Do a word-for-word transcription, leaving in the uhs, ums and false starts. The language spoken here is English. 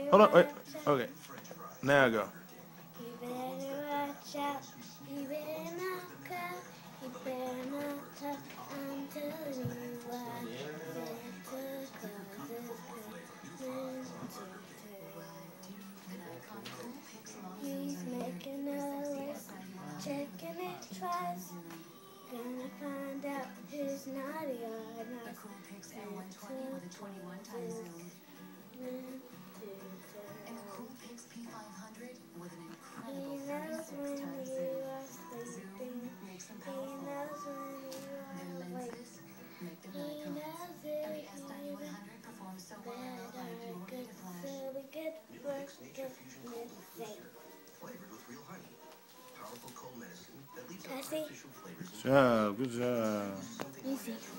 Hold on, wait. Okay. Now I go. You better watch out. You better not cry. You better not talk. I'm telling you why. Santa Claus is coming to town. He's making a list, checking it twice. Gonna find out who's naughty or nice. Santa Claus is coming to town. He knows when you are sleeping. He knows when you are awake. He knows if you better good, so we good work getting it safe. I see. Good job. Good job. Easy.